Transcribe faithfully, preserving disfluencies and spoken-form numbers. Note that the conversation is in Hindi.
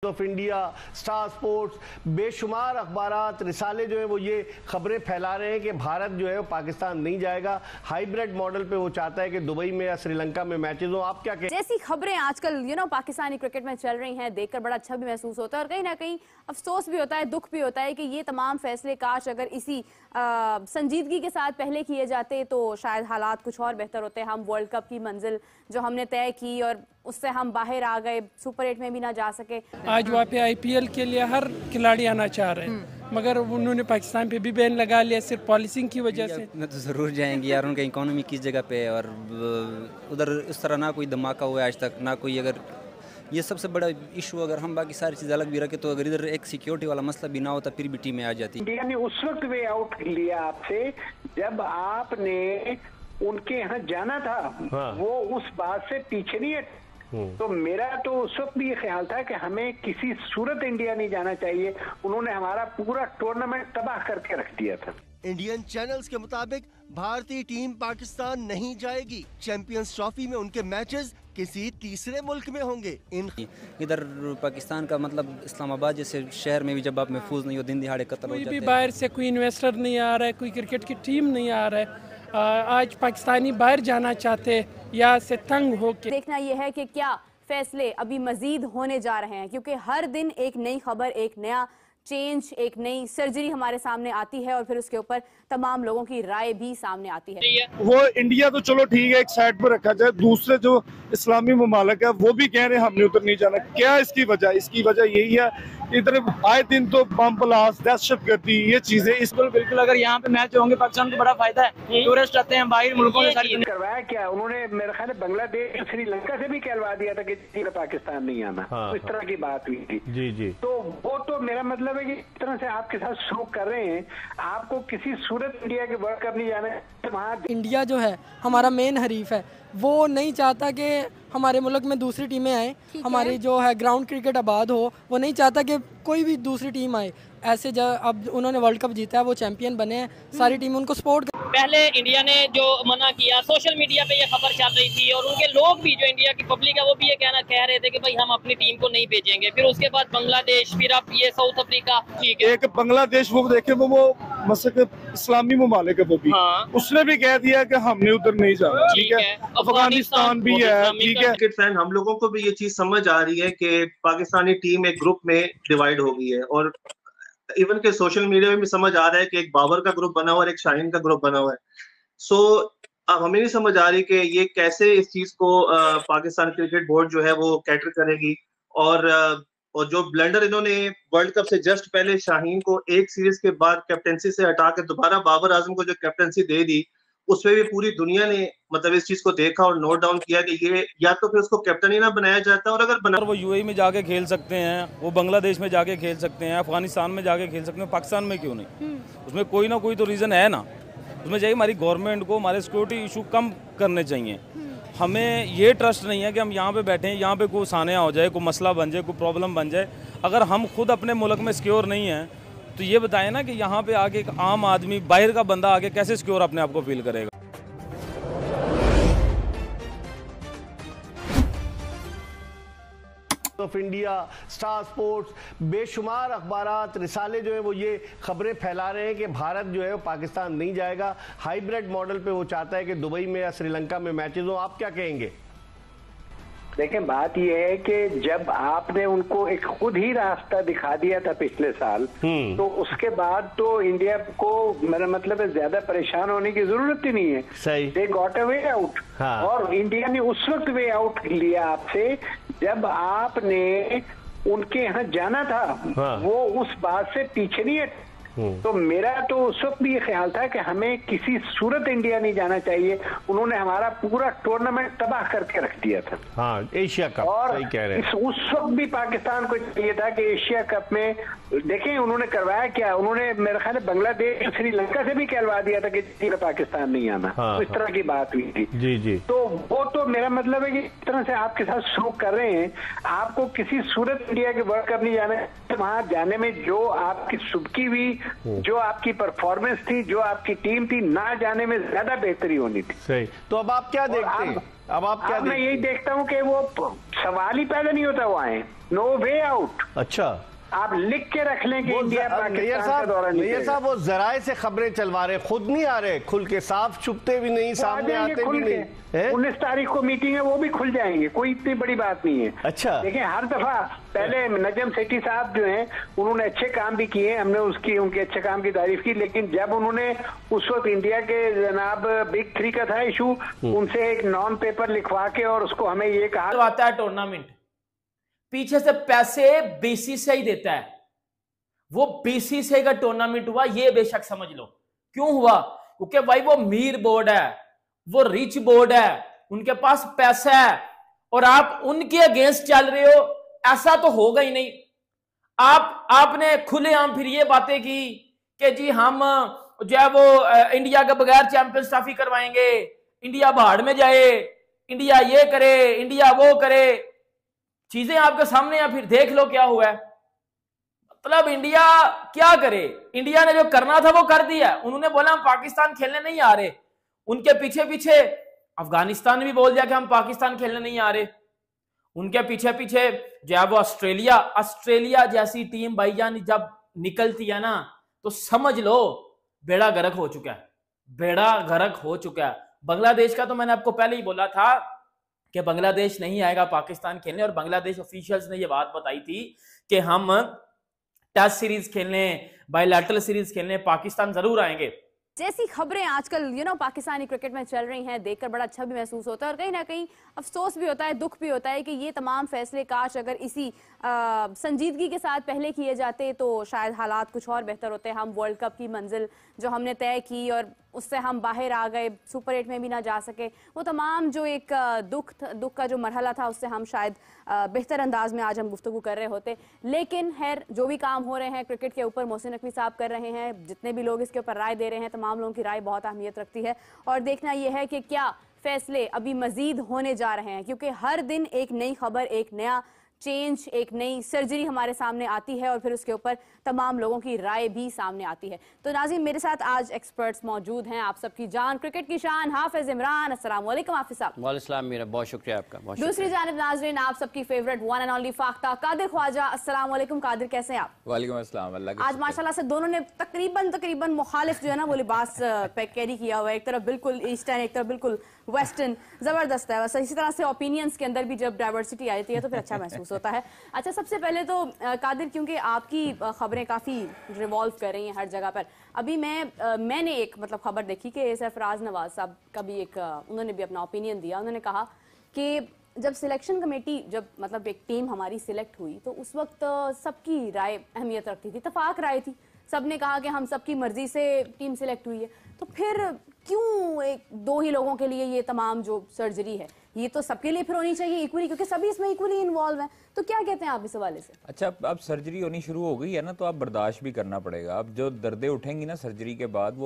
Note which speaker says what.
Speaker 1: ऑफ इंडिया, स्टार स्पोर्ट्स, बेशुमार अखबारात रिसाले जो है वो ये खबरें फैला रहे हैं कि भारत जो है वो पाकिस्तान नहीं जाएगा। हाइब्रिड मॉडल पे वो चाहता है कि दुबई में या श्रीलंका में मैचेस हो। आप क्या कहें?
Speaker 2: जैसी खबरें आजकल यू नो पाकिस्तानी क्रिकेट में चल रही हैं, देखकर बड़ा अच्छा भी महसूस होता है और कहीं ना कहीं अफसोस भी होता है, दुख भी होता है कि ये तमाम फैसले काश अगर इसी आ, संजीदगी के साथ पहले किए जाते तो शायद हालात कुछ और बेहतर होते। हम वर्ल्ड कप की मंजिल जो हमने तय की और उससे हम बाहर आ गए, सुपर एट में भी ना जा सके।
Speaker 3: आज वहाँ पे आईपीएल के लिए हर खिलाड़ी आना चाह रहे हैं, मगर उन्होंने पाकिस्तान पे भी बैन लगा लिया सिर्फ पॉलिसिंग की वजह से।
Speaker 4: मैं तो ज़रूर जाएंगे यार, उनका इकोनॉमी किस जगह पे है और उधर उस तरह ना कोई धमाका हुआ है आज तक, ना कोई। अगर ये सबसे बड़ा इशू अगर हम बाकी सारी चीज़ अलग भी रखें तो अगर इधर एक सिक्योरिटी वाला मसला भी ना होता फिर भी टीम में आ जाती।
Speaker 5: इंडिया ने उस वक्त वे आउट लिया आपसे जब आपने उनके यहाँ जाना था। हाँ। वो उस बात से पीछे नहीं है। तो मेरा तो उस वक्त भी ये ख्याल था कि हमें किसी सूरत इंडिया नहीं जाना चाहिए। उन्होंने हमारा पूरा टूर्नामेंट तबाह करके रख दिया था।
Speaker 6: इंडियन चैनल्स के मुताबिक भारतीय टीम पाकिस्तान नहीं जाएगी। चैंपियंस ट्रॉफी में उनके मैचेस किसी तीसरे मुल्क में होंगे। इन
Speaker 4: इधर पाकिस्तान का मतलब इस्लामाबाद जैसे शहर में भी जब आप महफूज नहीं हो, दिन दिहाड़े कत्ल हो जाते हैं।
Speaker 3: कोई भी बाहर से कोई इन्वेस्टर नहीं आ रहा है, कोई क्रिकेट की टीम नहीं आ रहा है। आज पाकिस्तानी बाहर जाना चाहते या से तंग हो के।
Speaker 2: देखना यह है कि क्या फैसले अभी मजीद होने जा रहे हैं, क्योंकि हर दिन एक नई खबर, एक नया चेंज, एक नई सर्जरी हमारे सामने आती है और फिर उसके ऊपर तमाम लोगों की राय भी सामने आती है।
Speaker 7: वो इंडिया तो चलो ठीक है, एक साइड पर रखा जाए, दूसरे जो इस्लामी ममालिक है वो भी कह रहे हैं हमने उधर नहीं जाना। क्या इसकी वजह? इसकी वजह यही है इधर आए दिन तो बम ब्लास्ट, दहशत गर्दी, ये चीजें इस पर बिल्कुल। अगर यहाँ पे मैच होंगे पाकिस्तान को बड़ा फायदा है। टूरिस्ट आते हैं बाहर मुल्कों से। सारी
Speaker 5: करवाया क्या उन्होंने? मेरे ख्याल है बांग्लादेश, श्रीलंका से भी कहलवा दिया था कि पाकिस्तान नहीं आना। हाँ, तो इस तरह की बात हुई थी। जी जी। तो वो तो मेरा मतलब है कि इस तरह से आपके साथ सलूक कर रहे हैं। आपको किसी सूरत इंडिया के वर्ल्ड कप नहीं जाना है। वहाँ
Speaker 3: इंडिया जो है हमारा मेन हरीफ है, वो नहीं चाहता कि हमारे मुल्क में दूसरी टीमें आए। हमारी जो है ग्राउंड क्रिकेट आबाद हो, वो नहीं चाहता कि कोई भी दूसरी टीम आए। ऐसे जब अब उन्होंने वर्ल्ड कप जीता है, वो चैंपियन बने हैं, सारी टीम उनको सपोर्ट।
Speaker 8: पहले इंडिया ने जो मना किया, सोशल मीडिया पे ये खबर चल रही थी और उनके लोग भी, जो इंडिया की पब्लिक है, वो भी ये कहना कह रहे थे कि भाई हम अपनी टीम को नहीं भेजेंगे। फिर उसके बाद बांग्लादेश, फिर अब ये साउथ अफ्रीका। ठीक है,
Speaker 7: एक बांग्लादेश वो देखे वो वो मसक इस्लामी ममालिक है, वो भी हाँ। उसने भी कह दिया कि हमने उधर नहीं जाना। ठीक है, अफगानिस्तान भी है। ठीक है,
Speaker 9: क्रिकेट फैन हम लोगों को भी ये चीज समझ आ रही है कि पाकिस्तानी टीम एक ग्रुप में डिवाइड हो गई है और इवन के सोशल मीडिया में भी समझ आ रहा है कि एक बाबर का ग्रुप बना हुआ है और एक शाहीन का ग्रुप बना हुआ है। सो अब हमें नहीं समझ आ रही कि ये कैसे इस चीज को आ, पाकिस्तान क्रिकेट बोर्ड जो है वो कैटर करेगी। और आ, और जो ब्लंडर इन्होंने वर्ल्ड कप से जस्ट पहले शाहीन को एक सीरीज के बाद कैप्टेंसी से हटा के दोबारा बाबर आजम को जो कैप्टेंसी दे दी, उसमें भी पूरी दुनिया ने मतलब इस चीज को देखा और नोट डाउन किया कि ये या तो फिर उसको कैप्टन ही ना बनाया जाता, और अगर बना
Speaker 10: वो यूएई में जाके खेल सकते हैं, वो बांग्लादेश में जाके खेल सकते हैं, अफगानिस्तान में जाके खेल सकते हैं, पाकिस्तान में क्यों नहीं? उसमें कोई ना कोई तो रीज़न है ना। उसमें चाहिए हमारी गवर्नमेंट को हमारे सिक्योरिटी इशू कम करने चाहिए। हमें ये ट्रस्ट नहीं है कि हम यहाँ पे बैठे हैं, यहाँ पे कोई सानिया हो जाए, कोई मसला बन जाए, कोई प्रॉब्लम बन जाए। अगर हम खुद अपने मुल्क में सिक्योर नहीं हैं तो ये बताएं ना कि यहाँ पे आके एक आम आदमी, बाहर का बंदा आके कैसे सिक्योर अपने आप को फील करेगा।
Speaker 1: ऑफ इंडिया, स्टार स्पोर्ट्स, बेशुमार अखबारात रिसाले जो है वो ये खबरें फैला रहे हैं कि भारत जो है वो पाकिस्तान नहीं जाएगा। हाइब्रिड मॉडल पे वो चाहता है कि दुबई में या श्रीलंका में मैचेस हो। आप क्या कहेंगे?
Speaker 5: देखें, बात यह है कि जब आपने उनको एक खुद ही रास्ता दिखा दिया था पिछले साल, तो उसके बाद तो इंडिया को मेरा मतलब है ज्यादा परेशान होने की जरूरत ही नहीं है। सही, they got a way out. और इंडिया ने उस वक्त वे आउट लिया आपसे जब आपने उनके यहाँ जाना था। हाँ। वो उस बात से पीछे नहीं है। तो मेरा तो उस वक्त भी ये ख्याल था कि हमें किसी सूरत इंडिया नहीं जाना चाहिए। उन्होंने हमारा पूरा टूर्नामेंट तबाह करके रख दिया था।
Speaker 1: हाँ, एशिया कप। और सही कह रहे हैं।
Speaker 5: उस वक्त भी पाकिस्तान को चाहिए था कि एशिया कप में देखें उन्होंने करवाया क्या। उन्होंने मेरे ख्याल है बांग्लादेश, श्रीलंका से भी कहलवा दिया था कि पाकिस्तान नहीं आना। हाँ, तो इस तरह की बात हुई थी। जी जी। तो वो तो मेरा मतलब है कि इस तरह से आपके साथ सलूक कर रहे हैं। आपको किसी सूरत इंडिया के वर्ल्ड कप नहीं जाना है। वहां जाने में जो आपकी सुबकी हुई, जो आपकी परफॉर्मेंस थी, जो आपकी टीम थी, ना जाने में ज्यादा बेहतरी होनी थी।
Speaker 1: सही। तो अब आप क्या देखते हैं? अब आप क्या?
Speaker 5: मैं यही देखता हूँ कि वो सवाल ही पैदा नहीं होता वो आए, नो वे आउट।
Speaker 1: अच्छा,
Speaker 5: आप लिख के रख लें कि इंडिया पाकिस्तान का दौरा नहीं
Speaker 1: मेयर साहब वो जराए से खबरें चलवा रहे, खुद नहीं आ रहे खुल के, साफ छुपते भी नहीं, सामने आते भी नहीं।
Speaker 5: उन्नीस तारीख को मीटिंग है, वो भी खुल जाएंगे, कोई इतनी बड़ी बात नहीं है।
Speaker 1: अच्छा,
Speaker 5: देखिए हर दफा पहले नजम सेठी साहब जो हैं उन्होंने अच्छे काम भी किए, हमने उसकी उनके अच्छे काम की तारीफ की, लेकिन जब उन्होंने उस वक्त इंडिया के जनाब बिग थ्री का था इशू, उनसे एक नॉन पेपर लिखवा के और उसको हमें ये कहा
Speaker 11: तो आता है टूर्नामेंट पीछे से पैसे बीसीसीआई देता है, वो बीसीसीआई का टूर्नामेंट हुआ, ये बेशक समझ लो क्यों हुआ, क्योंकि भाई वो मीर बोर्ड है, वो रिच बोर्ड है, उनके पास पैसा है, और आप उनके अगेंस्ट चल रहे हो, ऐसा तो होगा ही नहीं। आप आपने खुलेआम फिर ये बातें की कि जी हम जो है वो इंडिया के बगैर चैंपियंस ट्रॉफी करवाएंगे, इंडिया बाहर में जाए, इंडिया ये करे, इंडिया वो करे, चीजें आपके सामने या फिर देख लो क्या हुआ है। मतलब इंडिया क्या करे, इंडिया ने जो करना था वो कर दिया। उन्होंने बोला हम पाकिस्तान खेलने नहीं आ रहे, उनके पीछे पीछे अफगानिस्तान ने भी बोल दिया कि हम पाकिस्तान खेलने नहीं आ रहे, उनके पीछे पीछे जो है वो ऑस्ट्रेलिया ऑस्ट्रेलिया जैसी टीम भाईजान जब निकलती है ना तो समझ लो बेड़ा गर्क हो चुका है, बेड़ा गर्क हो चुका है। बांग्लादेश का तो मैंने आपको पहले ही बोला था कि बांग्लादेश नहीं आएगा पाकिस्तान खेलने, और बांग्लादेश ऑफिशियल्स ने ये बात बताई थी कि हम टेस्ट सीरीज खेलने, बायलैटरल सीरीज खेलने पाकिस्तान जरूर आएंगे।
Speaker 2: जैसी खबरें आजकल यू नो पाकिस्तानी क्रिकेट में चल रही हैं, देखकर बड़ा अच्छा भी महसूस होता है और कहीं ना कहीं अफसोस भी होता है, दुख भी होता है कि ये तमाम फैसले काश अगर इसी आ, संजीदगी के साथ पहले किए जाते तो शायद हालात कुछ और बेहतर होते। हम वर्ल्ड कप की मंजिल जो हमने तय की और उससे हम बाहर आ गए, सुपर एट में भी ना जा सके, वो तमाम जो एक दुख दुख का जो मरहला था उससे हम शायद बेहतर अंदाज में आज हम गुफ्तगू कर रहे होते। लेकिन खैर जो भी काम हो रहे हैं क्रिकेट के ऊपर मोहसिन नकवी साहब कर रहे हैं, जितने भी लोग इसके ऊपर राय दे रहे हैं, तमाम लोगों की राय बहुत अहमियत रखती है और देखना यह है कि क्या फैसले अभी मजीद होने जा रहे हैं, क्योंकि हर दिन एक नई खबर, एक नया चेंज, एक नई सर्जरी हमारे सामने आती है और फिर उसके ऊपर तमाम लोगों की राय भी सामने आती है। तो नाज़रीन मेरे साथ आज एक्सपर्ट्स मौजूद हैं, आप सबकी जान, क्रिकेट की शान हाफिज इमरान। अस्सलाम वालेकुम हाफिज साहब।
Speaker 12: वालेकुम मेरा बहुत शुक्रिया आपका। बहुत
Speaker 2: दूसरी जानिब नाज़रीन आप सबकी favourite one and only Fakhta Qadir Khwaja. अस्सलाम वालेकुम कादिर, कैसे हैं आप?
Speaker 13: वालेकुम अस्सलाम। अल्लाह की
Speaker 2: आज माशाल्लाह से दोनों ने तकरीबन तकरीबन मुखालिफ जो है ना वो लिबास पे कैरी किया हुआ है, एक तरफ बिल्कुल ईस्टर्न, एक तरफ बिल्कुल वेस्टर्न, जबरदस्त है। बस इसी तरह से ओपिनियंस के अंदर भी जब डाइवर्सिटी आती है तो फिर अच्छा महसूस होता है। अच्छा, सबसे पहले तो कादिर, क्योंकि आपकी खबरें काफ़ी रिवॉल्व कर रही हैं हर जगह पर, अभी मैं आ, मैंने एक मतलब खबर देखी कि सरफराज नवाज साहब का भी एक, उन्होंने भी अपना ओपिनियन दिया। उन्होंने कहा कि जब सिलेक्शन कमेटी, जब मतलब एक टीम हमारी सिलेक्ट हुई तो उस वक्त सबकी राय अहमियत रखती थी, इत्तेफाक राय थी, सबने कहा कि हम सबकी मर्जी से टीम सिलेक्ट हुई है, तो फिर क्यों एक दो ही लोगों के लिए ये तमाम जो सर्जरी है ये तो सबके लिए फिर होनी चाहिए इक्वली, क्योंकि सभी इसमें इक्वली इन्वॉल्व हैं। तो क्या कहते हैं आप इस हवाले से?
Speaker 13: अच्छा, अब सर्जरी होनी शुरू हो गई है ना तो अब बर्दाश्त भी करना पड़ेगा। अब जो दर्दें उठेंगी ना सर्जरी के बाद वो